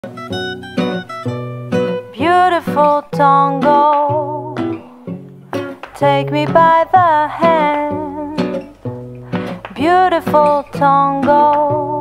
Beautiful tango, take me by the hand. Beautiful tango.